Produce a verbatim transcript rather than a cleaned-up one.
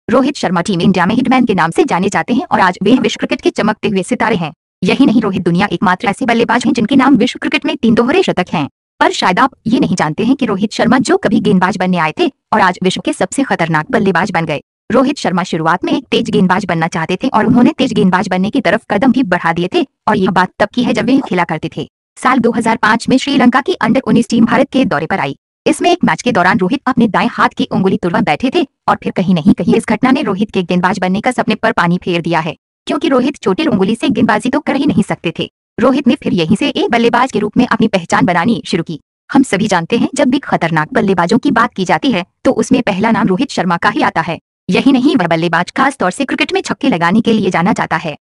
Rohit Sharma team India में hitman के नाम से जाने जाते हैं और आज वे विश्व क्रिकेट के चमकते हुए सितारे हैं। यही नहीं, रोहित दुनिया एकमात्र ऐसे बल्लेबाज हैं जिनके नाम विश्व क्रिकेट में तीन दोहरे शतक हैं। पर शायद आप ये नहीं जानते हैं कि रोहित शर्मा जो कभी गेंदबाज बनने आए थे और आज विश्व के सबसे खतरनाक बल्लेबाज बन गए। रोहित शर्मा शुरुआत में एक तेज गेंदबाज बनना चाहते थे और उन्होंने तेज गेंदबाज बनने की तरफ कदम भी बढ़ा दिए थे, और यह बात तब की है जब वे खेला करते थे। साल दो हज़ार पाँच में श्रीलंका की अंडर उन्नीस टीम भारत के दौरे पर आई। इसमें एक मैच के दौरान रोहित अपने दाएं हाथ की उंगली तुड़वा बैठे थे और फिर कहीं नहीं कहीं इस घटना ने रोहित के गेंदबाज बनने का सपने पर पानी फेर दिया है, क्योंकि रोहित चोटिल उंगली से गेंदबाजी तो कर ही नहीं सकते थे। रोहित ने फिर यहीं से एक बल्लेबाज के रूप में अपनी पहचान बनानी शुरू की। हम सभी जानते हैं जब भी खतरनाक बल्लेबाजों की बात की जाती है तो उसमें पहला नाम रोहित शर्मा का ही आता है। यही नहीं, वह बल्लेबाज खास तौर से क्रिकेट में छक्के लगाने के लिए जाना जाता है।